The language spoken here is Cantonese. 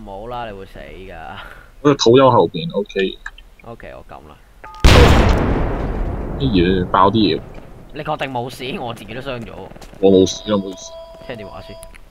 唔好啦，你會死噶。 我土丘後邊 OK。 OK，我撳啦。 啲嘢爆啲嘢， 你確定冇事？我自己都傷咗。 我冇事啊，冇事。 聽電話先。